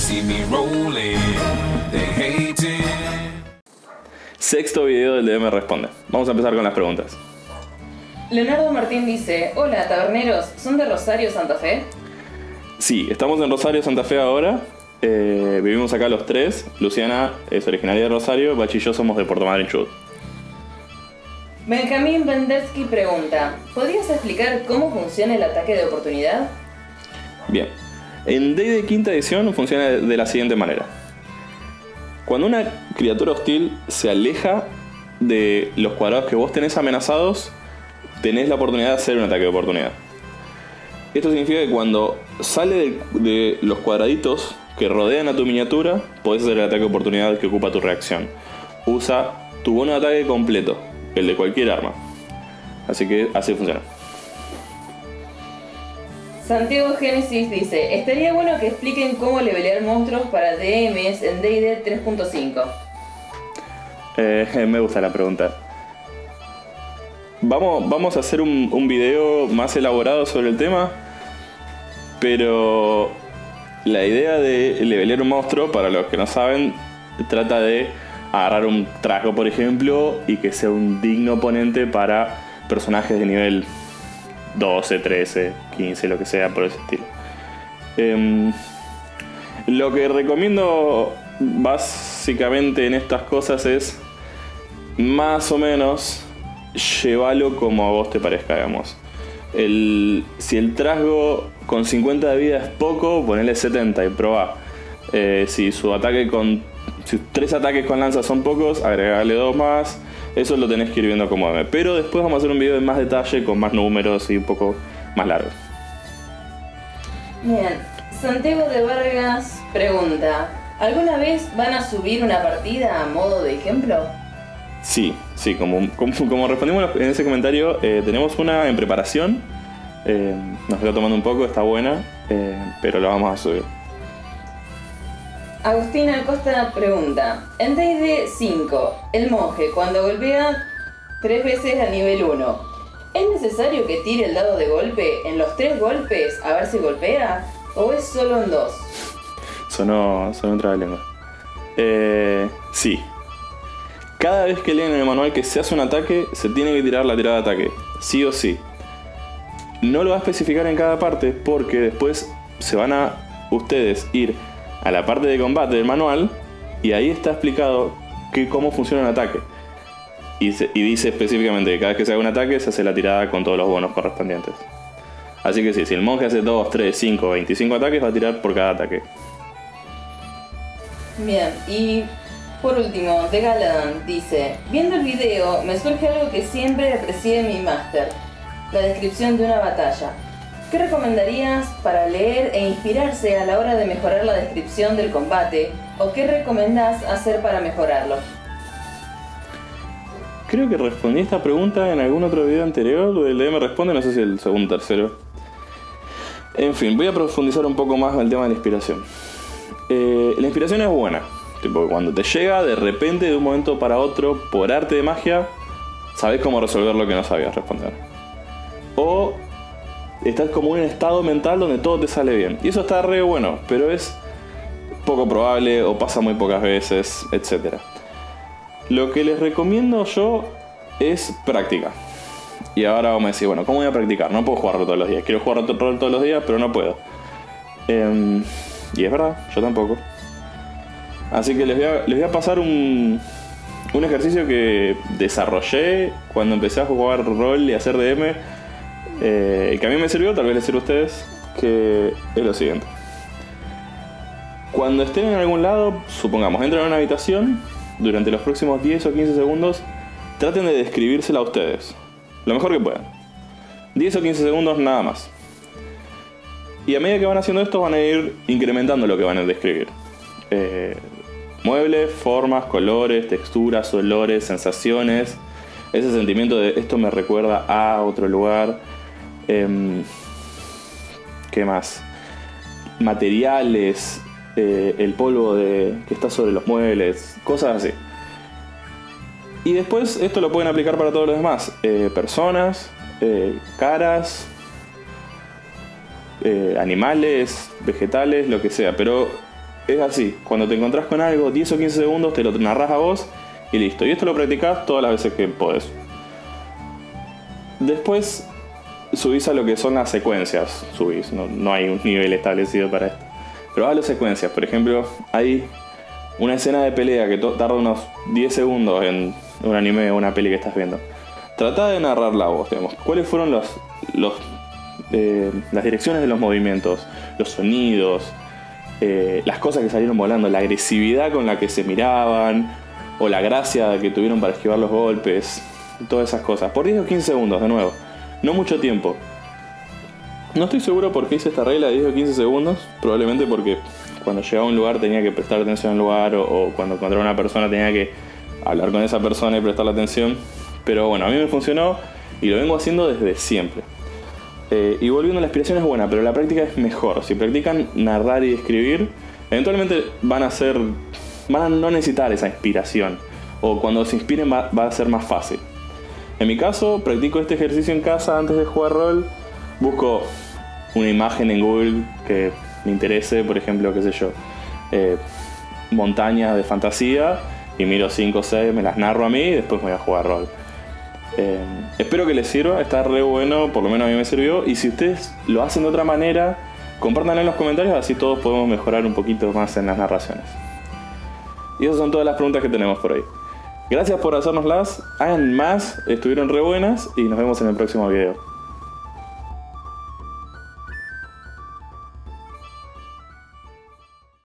see me rolling, they hating. Sexto video del DM Responde. Vamos a empezar con las preguntas. Leonardo Martín dice: hola taberneros, ¿son de Rosario, Santa Fe? Sí, estamos en Rosario, Santa Fe ahora. Vivimos acá los tres. Luciana es originaria de Rosario, Bachi y yo somos de Puerto Madryn, Chubut. Benjamín Bendetsky pregunta: ¿podrías explicar cómo funciona el ataque de oportunidad? Bien. En D&D quinta edición funciona de la siguiente manera. Cuando una criatura hostil se aleja de los cuadrados que vos tenés amenazados, tenés la oportunidad de hacer un ataque de oportunidad. Esto significa que cuando sale de los cuadraditos que rodean a tu miniatura, podés hacer el ataque de oportunidad que ocupa tu reacción. Usa tu bono de ataque completo, el de cualquier arma. Así que así funciona. Santiago Génesis dice: estaría bueno que expliquen cómo levelear monstruos para DMs en D&D 3.5. Me gusta la pregunta. Vamos a hacer un video más elaborado sobre el tema, pero la idea de levelear un monstruo, para los que no saben, trata de agarrar un trasgo, por ejemplo, y que sea un digno oponente para personajes de nivel 12, 13, 15, lo que sea, por ese estilo. Lo que recomiendo básicamente en estas cosas es más o menos llévalo como a vos te parezca, digamos. Si el trasgo con 50 de vida es poco, ponele 70 y probá. Si sus 3 ataques con lanza son pocos, agregale 2 más. Eso lo tenés que ir viendo como M. Pero después vamos a hacer un video de más detalle, con más números y un poco más largo. Bien, Santiago de Vargas pregunta: ¿alguna vez van a subir una partida a modo de ejemplo? Sí, como respondimos en ese comentario, tenemos una en preparación. Nos está tomando un poco, está buena, pero la vamos a subir. Agustina Acosta pregunta: en D&D 5, el monje cuando golpea 3 veces al nivel 1, ¿es necesario que tire el dado de golpe en los 3 golpes a ver si golpea? ¿O es solo en 2? Sonó un trabalengua. Sí. Cada vez que leen en el manual que se hace un ataque, se tiene que tirar la tirada de ataque, sí o sí. No lo va a especificar en cada parte porque después se van a ustedes ir a la parte de combate del manual y ahí está explicado cómo funciona un ataque. Y dice específicamente que cada vez que se haga un ataque se hace la tirada con todos los bonos correspondientes. Así que sí, si el monje hace 2, 3, 5, 25 ataques, va a tirar por cada ataque. Bien, y por último, The Galadan dice: viendo el video me surge algo que siempre aprecié de mi máster, la descripción de una batalla. ¿Qué recomendarías para leer e inspirarse a la hora de mejorar la descripción del combate? ¿O qué recomendás hacer para mejorarlo? Creo que respondí esta pregunta en algún otro video anterior, del DM Responde, no sé si el segundo o tercero. En fin, voy a profundizar un poco más en el tema de la inspiración. La inspiración es buena. Tipo, cuando te llega de repente, de un momento para otro, por arte de magia, sabes cómo resolver lo que no sabías responder. O estás como en un estado mental donde todo te sale bien. Y eso está re bueno, pero es poco probable o pasa muy pocas veces, etc. Lo que les recomiendo yo es práctica. Y ahora vamos a decir, bueno, ¿cómo voy a practicar? No puedo jugar rol todos los días. Quiero jugar rol todos los días, pero no puedo. Y es verdad, yo tampoco. Así que les voy a pasar un ejercicio que desarrollé cuando empecé a jugar rol y a hacer DM. Que a mí me sirvió, tal vez les sirva a ustedes, que es lo siguiente. Cuando estén en algún lado, supongamos, entran a una habitación, durante los próximos 10 o 15 segundos, traten de describírsela a ustedes, lo mejor que puedan. 10 o 15 segundos nada más. Y a medida que van haciendo esto, van a ir incrementando lo que van a describir. Muebles, formas, colores, texturas, olores, sensaciones. Ese sentimiento de esto me recuerda a otro lugar. ¿Qué más? Materiales, el polvo que está sobre los muebles, cosas así. Y después esto lo pueden aplicar para todos los demás. Personas, caras, animales, vegetales, lo que sea. Pero es así. Cuando te encontrás con algo, 10 o 15 segundos, te lo narrás a vos y listo. Y esto lo practicás todas las veces que podés. Después subís a lo que son las secuencias. Subís, no hay un nivel establecido para esto. Pero a las secuencias. Por ejemplo, hay una escena de pelea que tarda unos 10 segundos en un anime o una peli que estás viendo. Tratá de narrarla vos, digamos. ¿Cuáles fueron las direcciones de los movimientos? Los sonidos, las cosas que salieron volando, la agresividad con la que se miraban, o la gracia que tuvieron para esquivar los golpes, todas esas cosas. Por 10 o 15 segundos, de nuevo. No mucho tiempo. No estoy seguro por qué hice esta regla de 10 o 15 segundos. Probablemente porque cuando llegaba a un lugar tenía que prestar atención al lugar, o cuando encontraba a una persona tenía que hablar con esa persona y prestarle atención. Pero bueno, a mí me funcionó y lo vengo haciendo desde siempre. Y volviendo, la inspiración es buena, pero la práctica es mejor. Si practican narrar y escribir, eventualmente van a no necesitar esa inspiración. O cuando se inspiren va a ser más fácil. En mi caso, practico este ejercicio en casa antes de jugar rol. Busco una imagen en Google que me interese, por ejemplo, qué sé yo, montañas de fantasía, y miro 5 o 6, me las narro a mí y después me voy a jugar rol. Espero que les sirva, está re bueno, por lo menos a mí me sirvió. Y si ustedes lo hacen de otra manera, compártanlo en los comentarios, así todos podemos mejorar un poquito más en las narraciones. Y esas son todas las preguntas que tenemos por hoy. Gracias por hacérnoslas, hagan más, estuvieron re buenas y nos vemos en el próximo video.